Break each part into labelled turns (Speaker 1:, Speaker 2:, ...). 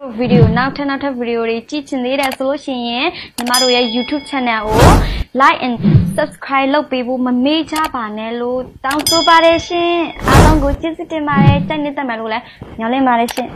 Speaker 1: video now turn out video teaching the solution Nimaro YouTube channel like and subscribe lo people ma major panel down to paration along go visit my channel tamale nyale maration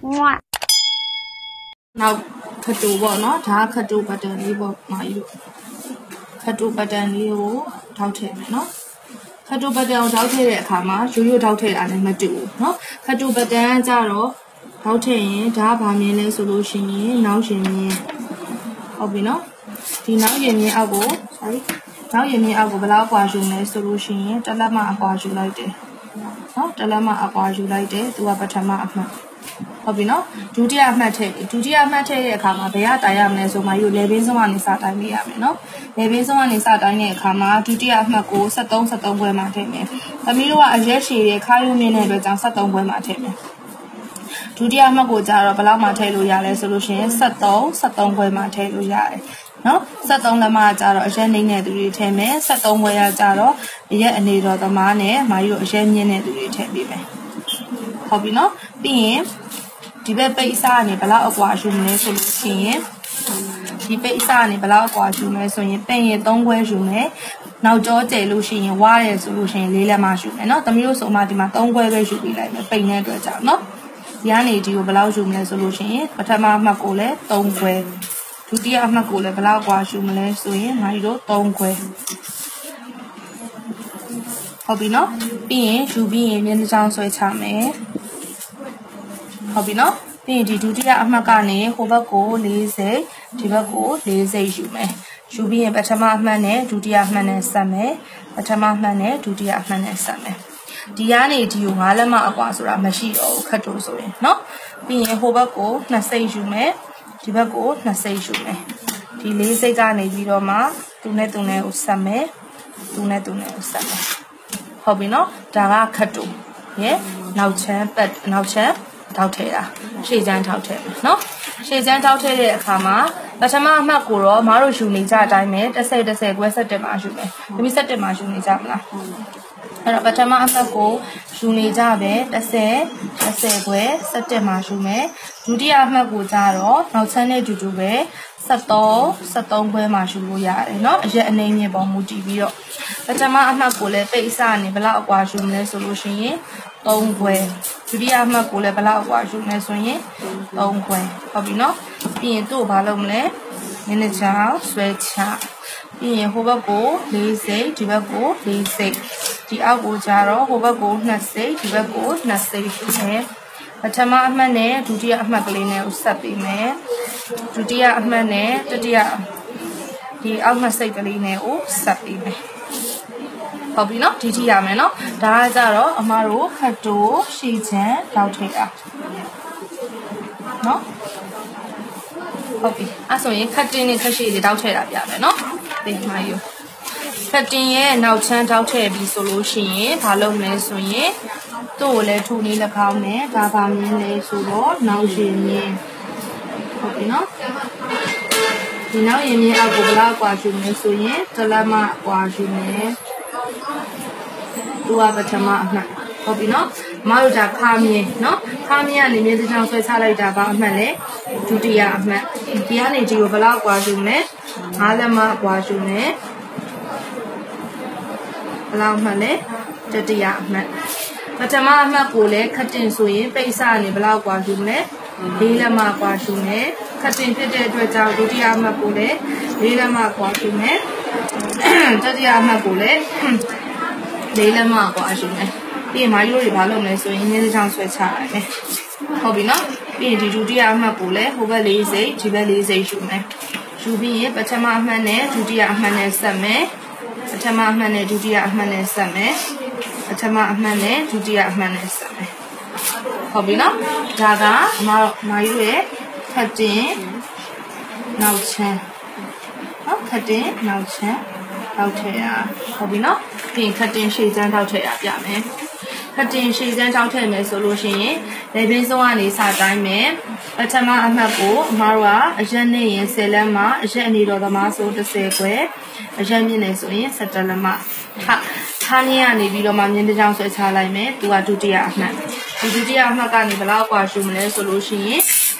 Speaker 2: now khatu bo no da khatu button li bo ma yu khatu button li ko thao the me no khatu button ko thao the တဲ့အခါမှာရိုးရိုးထောက်ထည့်တာနဲ့မတူဘူးเนาะခတူဘတ်တန်ကြတော့ထောက်ထည့်ရင်ဒါဗာမြင်လဲဆိုလို့ရှိရင်နောက်ရှင်မြင်ဟုတ်ပြီเนาะဒီနောက်ရင်မြင်အောက်ကို sorry နောက်ရင်မြင်အောက်ကိုဘယ်လောက်ကွာယူလဲဆိုလို့ရှိရင်တစ်လက်မအကွာယူလိုက်တယ်เนาะတစ်လက်မအကွာယူလိုက်တယ်သူကပထမအမှတ်ဟုတ်ပြီเนาะဒုတိယအမှတ်ထည့်ဒုတိယအမှတ်ထည့်တဲ့အခါမှာဘယ်ကတိုင်ရမလဲဆိုမှယူလေဘင်းဆုံးကနေစတိုင်းပေးရမယ်เนาะလေဘင်းဆုံးကနေစတိုင်းတဲ့အခါမှာဒုတိယအမှတ်ကို73ခွဲမှာထည့်မယ်သမီးတို့ကအရက်ရှည်တဲ့ခါယူမြင့်တဲ့အတွက်ကြောင့်73ခွဲမှာထည့်မယ်ဒုတိယအမှတ်ကိုကြတော့ဘယ်လောက်မှထည့်လို့ရလဲဆိုလို့ရှိရင်73ခွဲမှာထည့်လို့ရတယ်เนาะ73လက်မကကြတော့အရက်နှိမ့်တဲ့သူတွေထည့်မယ်73ခွဲကကြတော့အရက်အနေတော်သမားနဲ့မာကြီးတို့အရက်မြင့်တဲ့သူတွေထည့်ပေးမယ်ဟုတ်ပြီเนาะပြီးရင်ဒီဘက်ပိတ်အစားကနေဘယ်လောက်အကွာယူမလဲဆိုလို့ရှိရင်ဒီပိတ်အစားကနေဘယ်လောက်အကွာယူမလဲဆိုရင်ပင်ရင်3ခွဲယူမယ်နောက်ကြောကျယ်လို့ရှိရင်ဝါရဲဆိုလို့ရှိရင်4လက်မယူမယ်เนาะသမီးတို့ဆိုမှဒီမှာ3ခွဲပဲယူပြီးလိုက်မယ်ပိတ်တဲ့အတွက်ကြောင့်เนาะဒီကနေဒီကိုဘယ်လောက်ယူမလဲဆိုလို့ရှိရင်ပထမအမှတ်ကိုလည်း3ခွဲဒုတိယအမှတ်ကိုလည်းဘယ်လောက်အကွာယူမလဲဆိုရင်မာကြီးတို့3ခွဲဟုတ်ပြီเนาะပြီးရင်ယူပြီးရင်မျက်နှာချောင်းဆွဲချမယ်ဟုတ်ပြီနော်ပြီးရင်ဒီဒုတိယအမှတ်ကနေဟိုဘက်ကို40ဒီဘက်ကို40ယူမယ်ယူပြီးရင်ပထမအမှတ်နဲ့ဒုတိယအမှတ်နဲ့ဆက်မယ်ပထမအမှတ်နဲ့ဒုတိယအမှတ်နဲ့ဆက်မယ်ဒီကနေဒီကို9လက်မအကွာဆိုတာမရှိတော့ဘူးခတ်တိုးဆိုရင်နော်ပြီးရင်ဟိုဘက်ကို20ယူမယ်ဒီဘက်ကို20ယူမယ်ဒီ40ကနေပြီးတော့မှသူနဲ့ကိုဆက်မယ်သူနဲ့ကိုဆက်မယ်ဟုတ်ပြီနော်ဒါကခတ်တိုးရဲ့နောက်ချမ်းပတ်နောက်ချမ်းထောက်ထည့်တာရှေ့ချမ်းထောက်ထည့်မယ်နော်ရှေ့ချမ်းထောက်ထည့်တဲ့အခါမှာပထမအမှတ်ကိုတော့မတို့ယူနေကြအတိုင်းပဲ10ခွဲ17မှာယူမယ်ဒီမိ17မှာယူနေကြမလားအဲ့တော့ပထမအမှတ်ကိုယူနေကြပဲ10ခွဲ17မှာယူမယ်ဒုတိယအမှတ်ကိုကြတော့နောက်ချမ်းနဲ့တူတူပဲ73ခွဲမှာယူလို့ရတယ်เนาะအရက်အနေနဲ့ပေါ်မူတည်ပြီးတော့ပထမအမှတ်ကိုလည်းပိတ်အစနေဘယ်လောက်အကွာယူမလဲဆိုလို့ရှိရင်3ခွဲဒုတိယအမှတ်ကိုလည်းဘယ်လောက်အကွာယူမလဲဆိုရင်3ခွဲဟုတ်ပြီเนาะပြီးရင်သူ့ကိုဘာလုပ်မလဲမျက်နှာချောင်းဆွဲချပြီးရင်ဟိုဘက်ကို40ဒီဘက်ကို40ဒီအောက်ကိုကြတော့ဟိုဘက်ကို20ဒီဘက်ကို20ရှိတယ်ပထမအမှတ်နဲ့ဒုတိယအမှတ်ကလေးနဲ့ဆက်ပေးမယ်ဒုတိယအမှတ်နဲ့တတိယဒီအောက်မှတ်စိတ်ကလေးနဲ့ဆက်ပေးမယ်ဟုတ်ပြီနော်ဒီထိရမယ်နော်ဒါကကြတော့အမတို့ခတ်တိုးရှည်ချမ်းတောက်ထည့်တာနော်ဟုတ်ပြီအဲ့ဆိုရင်ခတ်တင်းနဲ့ခတ်ရှည်တွေတောက်ထည့်တာပြမယ်နော်ဒီမှာယူခတ်တင်းရဲ့နောက်ချမ်းတောက်ထည့်ပြီးဆိုလို့ရှိရင်ဘာလုပ်မလဲဆိုရင်သူ့ကိုလည်းထူနေလက်ကောင်းနဲ့ဒါပါမြင်းလေးဆိုတော့နောက်ရှင်မြင်းဟုတ်ပြီနော်ဒီနောက်ရင်မြင်းအောက်ကိုဘလောက်ကွာယူမလဲဆိုရင်တလက်မကွာယူမယ်သူကပထမအမှတ်ဟုတ်ပြီနော်မတို့ဒါခါမြင်းနော်ခါမြင်းကနေမြင်းတစ်ချောင်းဆွဲချလိုက်တာပါအမှတ်လေဒုတိယအမှတ်ဒီကနေဒီကိုဘလောက်ကွာယူမလဲ5လက်မကွာယူမယ်ဘလောက်မှတ်လဲတတိယအမှတ်ပထမအမှတ်ကိုလည်းခတ်တင်ဆိုရင်ပိတ်စကနေဘလောက်ကွာယူမလဲ4လက်မကွာယူမယ်ခတ်တင်ဖြစ်တဲ့အတွက်ကြောင့်ဒုတိယအမှတ်ကိုလည်း4လက်မကွာယူမယ်တတိယအမှတ်ကိုလည်း4လက်မကွာယူမယ်ပြီးရင်မာရီတို့တွေဘာလုပ်မလဲဆိုရင်မျက်နှာချောင်းဆွဲချလိုက်မယ်ဟုတ်ပြီနော်ပြီးရင်ဒီဒုတိယအမှတ်ကိုလည်းဟိုဘက်40ဒီဘက်40ယူမယ်ယူပြီးရင်ပထမအမှတ်နဲ့ဒုတိယအမှတ်နဲ့ဆက်မယ်ပထမအမှတ်နဲ့ဒုတိယအမှတ်နဲ့ဆက်မယ်ပထမအမှတ်နဲ့ဒုတိယအမှတ်နဲ့ဆက်မယ်ဟုတ်ပြီနော်ဒါကအမကြီးရဲ့ခတ်တင်နောက်ချမ်းဟုတ်ခတ်တင်နောက်ချမ်းထောက်ထည့်ရဟုတ်ပြီနော်ပြီးရင်ခတ်တင်ရှည်ချမ်းထောက်ထည့်ရပြမယ်ခတ်တင်ရှည်ချမ်းထောက်ထည့်မယ်ဆိုလို့ရှိရင်လေဘင်းဆုံးကနေစတိုင်းမယ်ပထမအမှတ်ကိုအမတို့ကအရက်နဲ့ရင်10လက်မအရက်အနေတော်သမားဆို30ခွဲအရက်မြင့်နေဆိုရင်17လက်မထားနည်းကနေပြီးတော့မှမြင်းတစ်ချောင်းဆွဲချလိုက်မယ်သူကဒုတိယအမှတ်ဒီဒုတိယအမှတ်ကနေဘယ်လောက်กว่าယူမလဲဆိုလို့ရှိရင်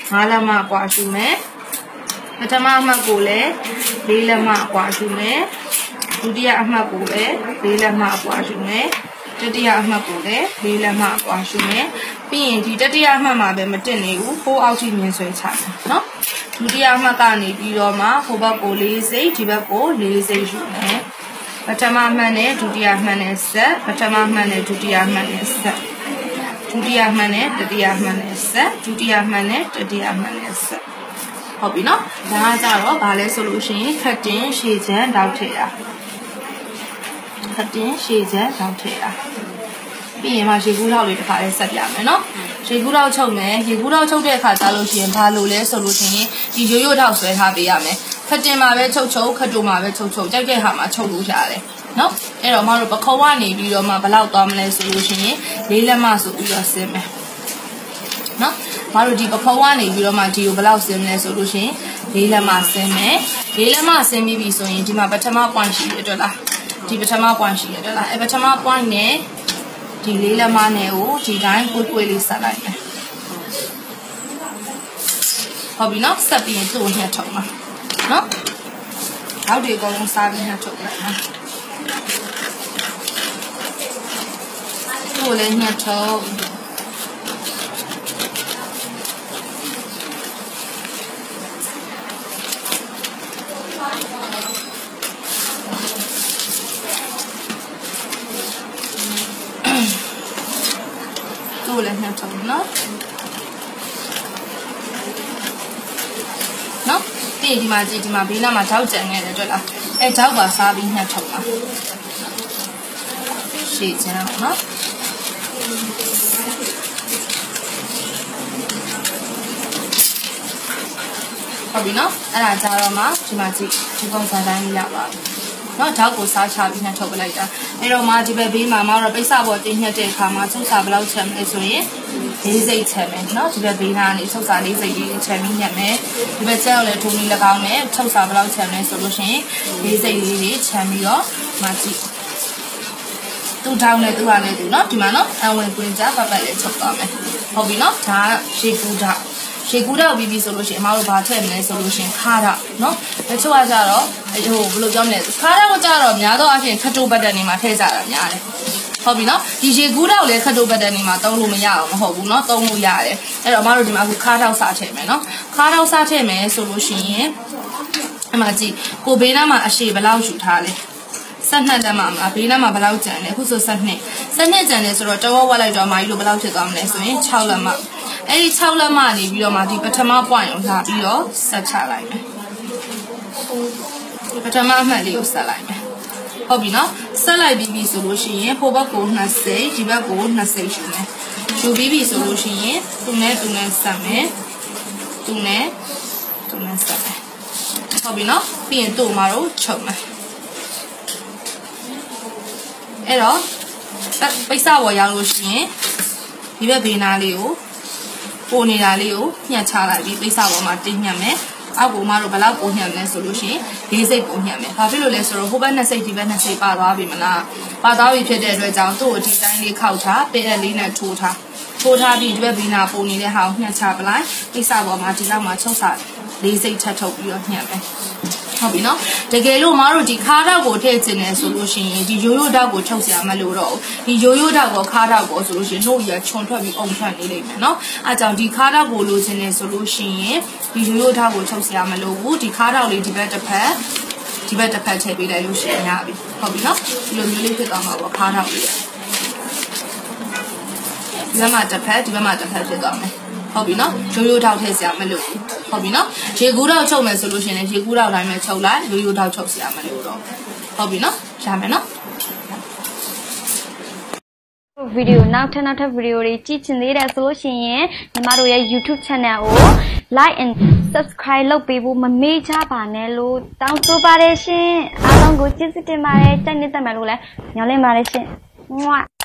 Speaker 2: 5လက်မအကွာယူမယ်ပထမအမှတ်ကိုလည်း4လက်မအကွာယူမယ်ဒုတိယအမှတ်ကိုလည်း4လက်မအကွာယူမယ်တတိယအမှတ်ကိုလည်း4လက်မအကွာယူမယ်ပြီးရင်ဒီတတိယအမှတ်မှာပဲမတက်နေဘူးဟိုးအောက်ထိမြင်ဆွဲချမယ်နော်ဒုတိယအမှတ်ကနေပြီးတော့မှဟိုဘက်ကို4စိတ်ဒီဘက်ကို4စိတ်ယူမယ်ပထမအမှတ်နဲ့ဒုတိယအမှတ်နဲ့ဆက်ပထမအမှတ်နဲ့ဒုတိယအမှတ်နဲ့ဆက်ဒုတိယအမှတ်နဲ့တတိယအမှတ်နဲ့ဆက်ဒုတိယအမှတ်နဲ့တတိယအမှတ်နဲ့ဆက်ဟုတ်ပြီနော်ဒါကကြတော့ဗာလဲဆိုလို့ရှိရင်ခက်တင်ရှည်ချမ်းတောက်ထည့်တာခက်တင်ရှည်ချမ်းတောက်ထည့်တာပြီးရင်မှရေကူးထောက်လေးတစ်ခါလေးဆက်ပြမယ်နော်ရေကူးထောက်ချုပ်မယ်ရေကူးထောက်ချုပ်တဲ့အခါကျလို့ရှိရင်ဘာလို့လဲဆိုလို့ရှိရင်ဒီရိုးရိုးထောက်ဆွဲထားပေးရမယ်ခက်တင်မှာပဲချုပ်ချုပ်ခက်တူမှာပဲချုပ်ချုပ်ကြိုက်တဲ့ဟာမှာချုပ်လို့ရတယ်နော်အဲ့တော့မတို့ပခုံးကနေပြီးတော့မှဘယ်လောက်သွားမလဲဆိုလို့ရှိရင်4လက်မဆိုပြီးတော့ဆင်းမယ်နော်မတို့ဒီပခုံးကနေပြီးတော့မှဒီကိုဘယ်လောက်ဆင်းမလဲဆိုလို့ရှိရင်4လက်မဆင်းမယ်4လက်မဆင်းပြီးပြီဆိုရင်ဒီမှာပထမ point ရှိရတော့လားဒီပထမ point ရှိရတော့လားအဲ့ပထမ point နဲ့ဒီ4လက်မနဲ့ကိုဒီတိုင်းကိုလေးဆက်လိုက်မယ်ဟုတ်ပြီနော်ဆက်ပြီးရင်သူ့ကိုညှက်ထုတ်မှာနော်နောက်ဒီအကုန်လုံးစားပြီးညှက်ထုတ်လိုက်မှာသူ့ကိုလည်းညှက်ထုတ်သူ့လည်းညှက်ထုတ်နော်နော်ပြီးဒီမှာကြည့်ဒီမှာဘေးနားမှာဓာတ်ကြံနေတယ်တွေ့လားအဲဓာတ်ပါစားပြီးညှက်ထုတ်ပါရှေ့ချမ်းအောင်နော်ဟုတ်ပြီနော်အဲ့ဒါကြတော့မှဒီမှာကြည့်ဒီပုံစံတိုင်းရပါပြီနော်ဓာတ်ကိုစားချပြီးညှက်ထုတ်ပလိုက်တာအဲ့တော့မှဒီဘက်ဘေးမှာမတော့ပိတ်စပေါ်တင်းညှက်တဲ့အခါမှာချုပ်စာဘယ်လောက်ချမ်းလဲဆိုရင်4စိတ်ချမ်းမယ်နော်ဒီဘက်ဘေးနားကနေချုပ်စာ4စိတ်လေးချမ်းပြီးညှက်မယ်ဒီဘက်ချက်ကိုလည်းထုံပြီး၎င်းနဲ့ချုပ်စာဘယ်လောက်ချမ်းလဲဆိုလို့ရှိရင်4စိတ်လေးတွေချမ်းပြီးတော့မှကြည့်သူ့ထောင်းနဲ့သူ့ဟာနဲ့သူနော်ဒီမှာနော်အဝင်ကွင်းကြပတ်ပတ်လေးချုပ်သွားမယ်ဟုတ်ပြီနော်ဒါရှေ့ကူးထောက်ရေကူးတော့ပြီးပြီဆိုလို့ရှိရင်အမတို့ဘာထည့်မလဲဆိုလို့ရှိရင်ခါတော့နော်တချို့ကကြတော့ဟိုဘယ်လိုပြောမလဲခါတော့ကြတော့များသောအားဖြင့်ခတ်တိုးဘတ်တန်တွေမှာထည့်ကြတာများတယ်ဟုတ်ပြီနော်ဒီရေကူးတော့လည်းခတ်တိုးဘတ်တန်တွေမှာသုံးလို့မရအောင်မဟုတ်ဘူးနော်သုံးလို့ရတယ်အဲ့တော့အမတို့ဒီမှာအခုခါတော့စားထည့်မယ်နော်ခါတော့စားထည့်မယ်ဆိုလို့ရှိရင်အမကြည့်ကိုဘေးနားမှာအရှိဘယ်လောက်ယူထားလဲ12လက်မှာဘေးနားမှာဘယ်လောက်ကျန်လဲအခုဆို12ကျန်တယ်ဆိုတော့တဝက်ဝက်လိုက်တော့အမကြီးတို့ဘယ်လောက်ဖြစ်သွားမလဲဆိုရင်6လက်မှာအဲ့ဒီ6လက်မနေပြီးတော့မှဒီပထမ point ကိုလာပြီးတော့ဆက်ချလိုက်မယ်ပထမအမှတ်လေးကိုဆက်လိုက်မယ်ဟုတ်ပြီနော်ဆက်လိုက်ပြီးပြီဆိုလို့ရှိရင်ဟိုဘက်ကို2စိတ်ဒီဘက်ကို2စိတ်ယူမယ်ယူပြီးပြီဆိုလို့ရှိရင်သူနဲ့ဆက်မယ်သူနဲ့ဆက်မယ်ဟုတ်ပြီနော်ပြီးရင်တို့မှာတော့ချုပ်မယ်အဲ့တော့ပိတ်စပေါ်ရောက်လို့ရှိရင်ဒီဘက်ဘေးနားလေးကိုပိုနေတာလေးကိုညှက်ချလိုက်ပြီးပိတ်စပေါ်မှာတင်းညှက်မယ်အောက်ကိုမှတော့ဘယ်လောက်ပုံညှက်မလဲဆိုလို့ရှိရင်4စိတ်ပုံညှက်မယ်ဘာဖြစ်လို့လဲဆိုတော့ဟိုဘက်2စိတ်ဒီဘက်2စိတ်ပါသွားပြီမလားပါသွားပြီဖြစ်တဲ့အတွက်ကြောင့်သူ့ကိုဒီတိုင်းလေးခောက်ထားပင်အလေးနဲ့ထိုးထားပြီးဒီဘက်ဘေးနာပုံနေတဲ့ဟာကိုညှက်ချပလိုက်ပိတ်စပေါ်မှာဒီလောက်မှာချုပ်စာ4စိတ်ထပ်ထုတ်ပြီးတော့ညှက်မယ်ဟုတ်ပြီနော်တကယ်လို့မတို့ဒီခါတော့ကိုထည့်ချင်တယ်ဆိုလို့ရှိရင်ဒီရိုးရိုးတော့ကိုချုပ်စရာမလိုတော့ဘူးဒီရိုးရိုးတော့ကိုခါတော့ကိုဆိုလို့ရှိရင်တို့ရခြုံထွက်ပြီးအုံထွက်နေလိမ့်မယ်နော်အဲကြောင့်ဒီခါတော့ကိုလိုချင်တယ်ဆိုလို့ရှိရင်ဒီရိုးရိုးတော့ကိုချုပ်စရာမလိုဘူးဒီခါတော့လေးဒီဘက်တစ်ဖက်ထည့်ပေးလိုက်လို့ရှိရင်ရပြီဟုတ်ပြီနော်ဒီလိုမျိုးလေးဖြစ်သွားမှာပေါ့ခါတော့လေးဒီဘက်မှာတစ်ဖက်ဖြစ်သွားမယ်ဟုတ်ပြီနော်ရိုးရိုးထောက်ထည့်စရာမလိုဘူးဟုတ်ပြီနော်ရေကူးတော့ချုပ်မယ်ဆိုလို့ရှိရင်ရေကူးတော့တိုင်းပဲချုပ်လိုက်ရိုးရိုးထောက်ချုပ်စရာမလိုတော့ဟုတ်ပြီနော်ရမယ်နော်
Speaker 1: ဗီဒီယိုနောက်ထပ်ဗီဒီယိုတွေကြည့်ချင်သေးတယ်ဆိုလို့ရှိရင်ညီမတို့ရဲ့ YouTube channel ကို like and subscribe လုပ်ပေးဖို့မမေ့ကြပါနဲ့လို့တောင်းဆိုပါတယ်ရှင်အားလုံးကိုကျေးဇူးတင်ပါတယ်တိုက်နေတတ်မယ်လို့လည်းညွှန်လင့်ပါတယ်ရှင်